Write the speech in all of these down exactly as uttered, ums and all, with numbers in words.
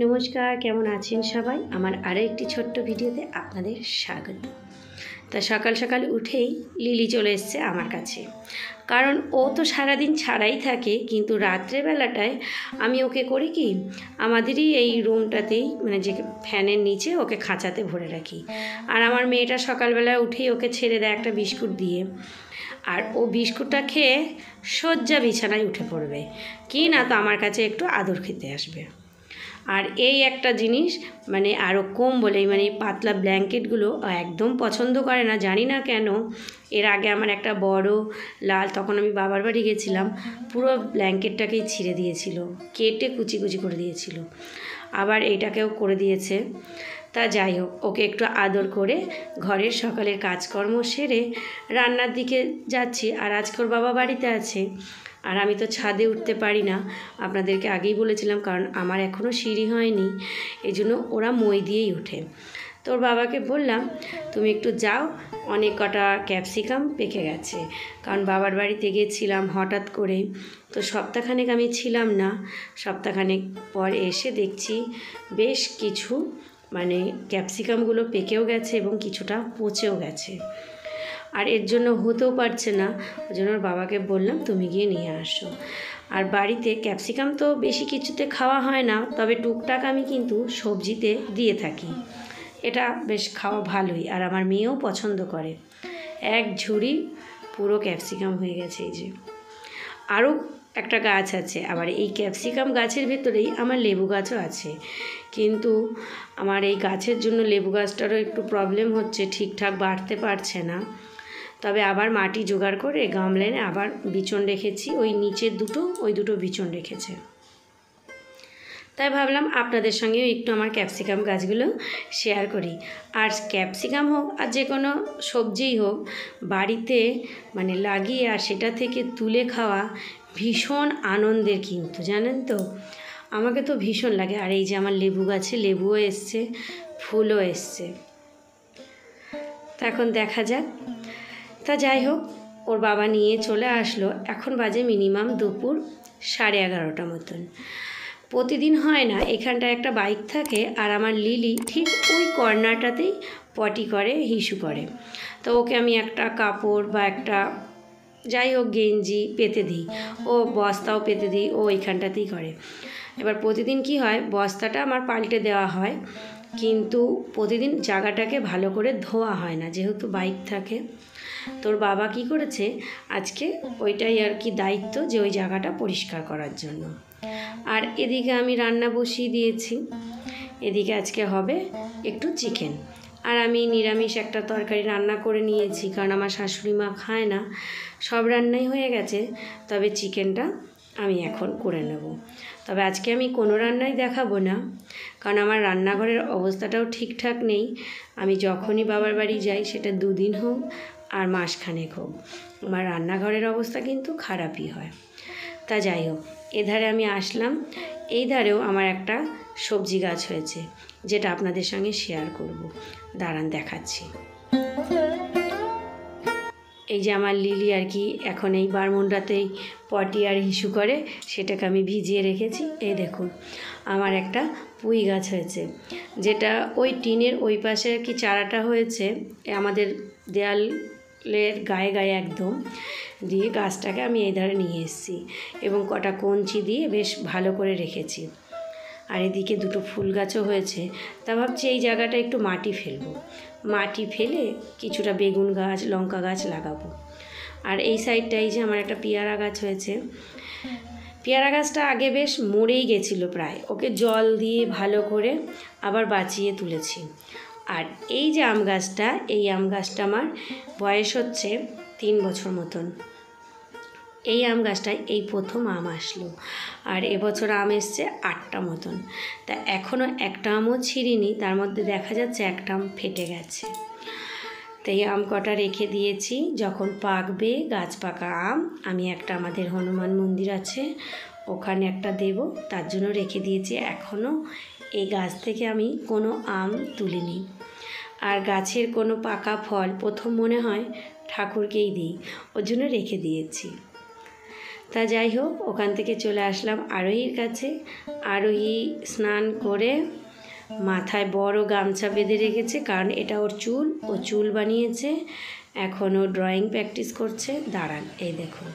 নমস্কার, কেমন আছেন সবাই? আমার আরও একটি ছোট্ট ভিডিওতে আপনাদের স্বাগত। তা সকাল সকাল উঠেই লিলি চলে এসছে আমার কাছে, কারণ ও তো সারাদিন ছাড়াই থাকে, কিন্তু রাত্রেবেলাটায় আমি ওকে করি কি, আমাদেরই এই রুমটাতেই মানে যে ফ্যানের নিচে ওকে খাঁচাতে ভরে রাখি। আর আমার মেয়েটা সকালবেলায় উঠেই ওকে ছেড়ে দেয় একটা বিস্কুট দিয়ে, আর ও বিস্কুটটা খেয়ে শয্যা বিছানায় উঠে পড়বে, কি না তো আমার কাছে একটু আদর খেতে আসবে। আর এই একটা জিনিস মানে আরও কম বলেই মানে পাতলা ব্ল্যাঙ্কেটগুলো একদম পছন্দ করে না, জানি না কেন। এর আগে আমার একটা বড় লাল, তখন আমি বাবার বাড়ি গেছিলাম, পুরো ব্ল্যাঙ্কেটটাকেই ছিঁড়ে দিয়েছিল, কেটে কুচি কুচি করে দিয়েছিল। আবার এইটাকেও করে দিয়েছে। তা যাই হোক, ওকে একটু আদর করে ঘরের সকালের কাজকর্ম সেরে রান্নার দিকে যাচ্ছি। আর আজকের বাবা বাড়িতে আছে, আর আমি তো ছাদে উঠতে পারি না, আপনাদেরকে আগেই বলেছিলাম, কারণ আমার এখনও সিঁড়ি হয়নি, এই জন্য ওরা মই দিয়েই ওঠে। তোর বাবাকে বললাম তুমি একটু যাও, অনেক কটা ক্যাপসিকাম পেকে গেছে, কারণ বাবার বাড়িতে গিয়েছিলাম হঠাৎ করে, তো সপ্তাহখানেক আমি ছিলাম না। সপ্তাহখানেক পর এসে দেখছি বেশ কিছু মানে ক্যাপসিকামগুলো পেকেও গেছে এবং কিছুটা পচেও গেছে, আর এর জন্য হতেও পারছে না। ওই জন্য ওর বাবাকে বললাম তুমি গিয়ে নিয়ে আসো। আর বাড়িতে ক্যাপসিকাম তো বেশি কিছুতে খাওয়া হয় না, তবে টুকটাক আমি কিন্তু সবজিতে দিয়ে থাকি, এটা বেশ খাওয়া ভালোই, আর আমার মেয়েও পছন্দ করে। এক ঝুড়ি পুরো ক্যাপসিকাম হয়ে গেছে। এই যে আরও একটা গাছ আছে, আবার এই ক্যাপসিকাম গাছের ভেতরেই আমার লেবু গাছও আছে, কিন্তু আমার এই গাছের জন্য লেবু গাছটারও একটু প্রবলেম হচ্ছে, ঠিকঠাক বাড়তে পারছে না। তবে আবার মাটি জোগাড় করে গামলায় আবার বিচন রেখেছি, ওই নিচের দুটো ওই দুটো বিচন রেখেছে। তাই ভাবলাম আপনাদের সঙ্গেও একটু আমার ক্যাপসিকাম গাছগুলো শেয়ার করি। আর ক্যাপসিকাম হোক আর যে কোনো সবজিই হোক, বাড়িতে মানে লাগিয়ে আর সেটা থেকে তুলে খাওয়া ভীষণ আনন্দের, কিন্তু জানেন তো, আমাকে তো ভীষণ লাগে। আর এই যে আমার লেবু গাছে লেবুও এসছে, ফুলও এসছে। তা এখন দেখা যাক। তা যাই হোক, ওর বাবা নিয়ে চলে আসলো, এখন বাজে মিনিমাম দুপুর সাড়ে এগারোটা মতন। প্রতিদিন হয় না, এখানটায় একটা বাইক থাকে, আর আমার লিলি ঠিক ওই কর্নারটাতেই পটি করে, হিসু করে। তো ওকে আমি একটা কাপড় বা একটা যাই হোক গেঞ্জি পেতে দিই, ও বস্তাও পেতে দিই, ও ওইখানটাতেই করে। এবার প্রতিদিন কি হয়, বস্তাটা আমার পাল্টে দেওয়া হয়, কিন্তু প্রতিদিন জায়গাটাকে ভালো করে ধোয়া হয় না, যেহেতু বাইক থাকে। তোর বাবা কি করেছে আজকে, ওইটাই আর কি দায়িত্ব, যে ওই জায়গাটা পরিষ্কার করার জন্য। আর এদিকে আমি রান্না বসিয়ে দিয়েছি, এদিকে আজকে হবে একটু চিকেন, আর আমি নিরামিষ একটা তরকারি রান্না করে নিয়েছি, কারণ আমার শাশুড়ি মা খায় না। সব রান্নাই হয়ে গেছে, তবে চিকেনটা আমি এখন করে নেব। তবে আজকে আমি কোনো রান্নাই দেখাবো না, কারণ আমার রান্নাঘরের অবস্থাটাও ঠিকঠাক নেই। আমি যখনই বাবার বাড়ি যাই, সেটা দুদিন হোক আর মাসখানেক হোক, আমার রান্নাঘরের অবস্থা কিন্তু খারাপই হয়। তা যাই হোক, এধারে আমি আসলাম, এই ধারেও আমার একটা সবজি গাছ হয়েছে, যেটা আপনাদের সঙ্গে শেয়ার করব, দাঁড়ান দেখাচ্ছি। এই যে আমার লিলি আর কি এখন এই বারমুন্ডাতেই পটি আর হিসু করে, সেটাকে আমি ভিজিয়ে রেখেছি। এই দেখুন আমার একটা পুঁই গাছ হয়েছে, যেটা ওই টিনের ওই পাশে আর কি চারাটা হয়েছে, আমাদের দেয়ালের গায়ে গায়ে একদম দিয়ে গাছটাকে আমি এই ধারে নিয়ে এসেছি, এবং কটা কঞ্চি দিয়ে বেশ ভালো করে রেখেছি। আর এদিকে দুটো ফুল গাছও হয়েছে। তা ভাবছি এই জায়গাটা একটু মাটি ফেলবো, মাটি ফেলে কিছুটা বেগুন গাছ লঙ্কা গাছ লাগাবো। আর এই সাইডটাই যে আমার একটা পেয়ারা গাছ হয়েছে, পেয়ারা গাছটা আগে বেশ মরেই গেছিলো প্রায়, ওকে জল দিয়ে ভালো করে আবার বাঁচিয়ে তুলেছি। আর এই যে আম গাছটা, এই আম গাছটা আমার বয়স হচ্ছে তিন বছর মতন। এই আম গাছটায় এই প্রথম আম আসলো, আর এবছর আম এসছে আটটা মতন। তা এখনও একটা আমও ছিঁড়িনি, তার মধ্যে দেখা যাচ্ছে একটা আম ফেটে গেছে। তো এই আম কটা রেখে দিয়েছি, যখন পাকবে গাছ পাকা আম আমি একটা আমাদের হনুমান মন্দির আছে ওখানে একটা দেব, তার জন্য রেখে দিয়েছি। এখনও এই গাছ থেকে আমি কোনো আম তুলিনি, আর গাছের কোনো পাকা ফল প্রথম মনে হয় ঠাকুরকেই দিই, ওর জন্য রেখে দিয়েছি। তা যাই হোক, ওখান থেকে চলে আসলাম আরোহীর কাছে। আরোহী স্নান করে মাথায় বড় গামছা বেঁধে রেখেছে, কারণ এটা ওর চুল, ও চুল বানিয়েছে। এখন ও ড্রয়িং প্র্যাকটিস করছে। দাঁড়ান, এই দেখুন,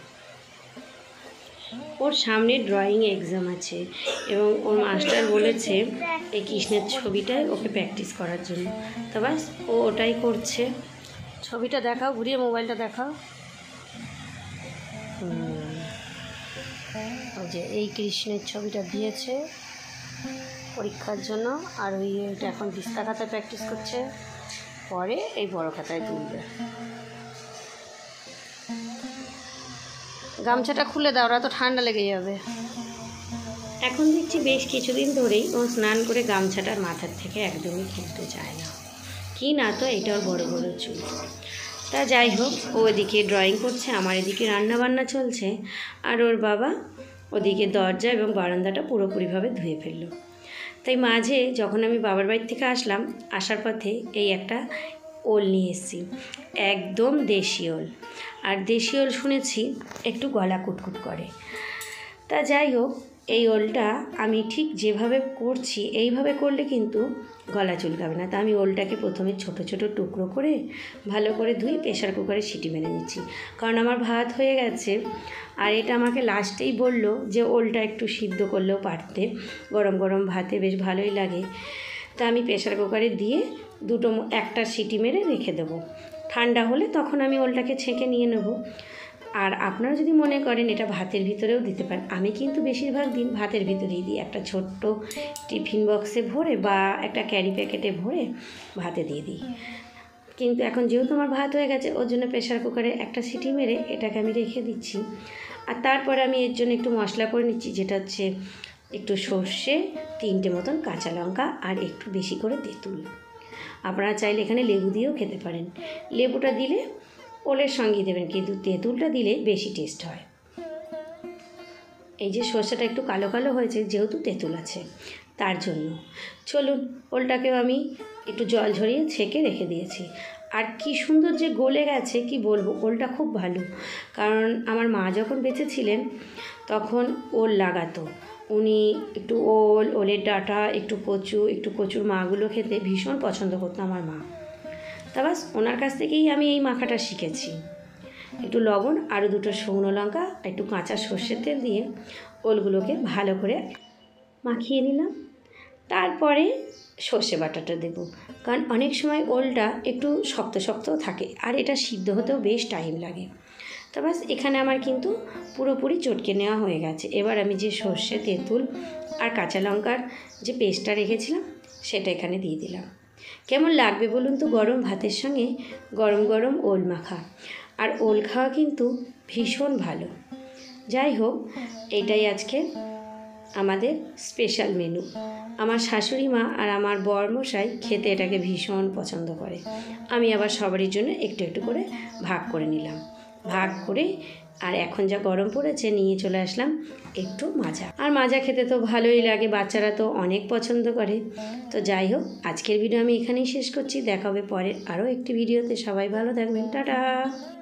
ওর সামনে ড্রয়িং এক্সাম আছে এবং ওর মাস্টার বলেছে এই কৃষ্ণের ছবিটায় ওকে প্র্যাকটিস করার জন্য। তো ব্যাস, ও ওটাই করছে। ছবিটা দেখাও, ঘুরিয়ে মোবাইলটা দেখাও। ওই যে এই কৃষ্ণের ছবিটা দিয়েছে পরীক্ষার জন্য, আর ওই এটা এখন দিস্তা খাতায় প্র্যাকটিস করছে, পরে এই বড় খাতায় তুলবে। গামছাটা খুলে দাও, ওরা তো ঠান্ডা লেগে যাবে। এখন দেখছি বেশ কিছুদিন ধরেই ও স্নান করে গামছাটার মাথার থেকে একদমই খুলতে চায় না। কি না তো, এটা ওর বড় বড় চুল। তা যাই হোক, ও ওদিকে ড্রয়িং করছে, আমার এদিকে রান্নাবান্না চলছে, আর ওর বাবা ওদিকে দরজা এবং বারান্দাটা পুরোপুরিভাবে ধুয়ে ফেললো। তাই মাঝে যখন আমি বাবার বাড়ি থেকে আসলাম, আসার পথে এই একটা ওল নিয়ে এসেছি, একদম দেশি ওল। আর দেশি ওল শুনেছি একটু গলা কুটকুট করে। তা যাই হোক, এই ওলটা আমি ঠিক যেভাবে করছি এইভাবে করলে কিন্তু গলা চুলকাবে না। তা আমি ওলটাকে প্রথমে ছোট ছোট টুকরো করে ভালো করে ধুই, প্রেশার কুকারে সিটি মেরে নিচ্ছি, কারণ আমার ভাত হয়ে গেছে। আর এটা আমাকে লাস্টেই বলল যে ওলটা একটু সিদ্ধ করলেও পারতে, গরম গরম ভাতে বেশ ভালোই লাগে। তা আমি প্রেশার কুকারে দিয়ে দুটো একটা সিটি মেরে রেখে দেবো, ঠান্ডা হলে তখন আমি ওলটাকে ছেঁকে নিয়ে নেব। আর আপনারা যদি মনে করেন এটা ভাতের ভিতরেও দিতে পারেন, আমি কিন্তু বেশিরভাগ দিন ভাতের ভিতরেই দিই, একটা ছোট্ট টিফিন বক্সে ভরে বা একটা ক্যারি প্যাকেটে ভরে ভাতে দিয়ে দিই। কিন্তু এখন যেহেতু আমার ভাত হয়ে গেছে, ওর জন্য প্রেশার কুকারে একটা সিটি মেরে এটাকে আমি রেখে দিচ্ছি। আর তারপরে আমি এর জন্য একটু মশলা করে নিচ্ছি, যেটা হচ্ছে একটু সর্ষে, তিনটে মতন কাঁচা লঙ্কা, আর একটু বেশি করে তেঁতুল। আপনারা চাইলে এখানে লেবু দিয়েও খেতে পারেন, লেবুটা দিলে ওলের সঙ্গে দেবেন, কিন্তু তেঁতুলটা দিলে বেশি টেস্ট হয়। এই যে সর্ষেটা একটু কালো কালো হয়েছে, যেহেতু তেঁতুল আছে তার জন্য। চলুন, ওলটাকেও আমি একটু জল ঝরিয়ে ছেঁকে রেখে দিয়েছি। আর কি সুন্দর যে গলে গেছে, কি বলবো, ওলটা খুব ভালো। কারণ আমার মা যখন বেঁচে ছিলেন তখন ওল লাগাতো, উনি একটু ওল, ওলের ডাঁটা, একটু কচু, একটু কচুর মাগুলো খেতে ভীষণ পছন্দ করতো আমার মা। তা বাস, ওনার কাছ থেকেই আমি এই মাখাটা শিখেছি। একটু লবণ, আরও দুটো শুকনো লঙ্কা, একটু কাঁচা সর্ষের তেল দিয়ে ওলগুলোকে ভালো করে মাখিয়ে নিলাম। তারপরে সর্ষে বাটাটা দেবো, কারণ অনেক সময় ওলটা একটু শক্ত শক্তও থাকে, আর এটা সিদ্ধ হতেও বেশ টাইম লাগে। তো বাস, এখানে আমার কিন্তু পুরোপুরি চটকে নেওয়া হয়ে গেছে। এবার আমি যে সর্ষে, তেঁতুল আর কাঁচা লঙ্কার যে পেস্টটা রেখেছিলাম সেটা এখানে দিয়ে দিলাম। কেমন লাগবে বলুন তো গরম ভাতের সঙ্গে গরম গরম ওল মাখা। আর ওল খাওয়া কিন্তু ভীষণ ভালো। যাই হোক, এটাই আজকে আমাদের স্পেশাল মেনু। আমার শাশুড়ি মা আর আমার বরমশাই খেতে এটাকে ভীষণ পছন্দ করে। আমি আবার সবারই জন্য একটু একটু করে ভাগ করে নিলাম। ভাগ করে আর এখন যা গরম পড়েছে, নিয়ে চলে আসলাম একটু মাজা। আর মাজা খেতে তো ভালোই লাগে, বাচ্চারা তো অনেক পছন্দ করে। তো যাই হোক, আজকের ভিডিও আমি এখানেই শেষ করছি। দেখা হবে পরের আরও একটি ভিডিওতে। সবাই ভালো থাকবেন, টাটা।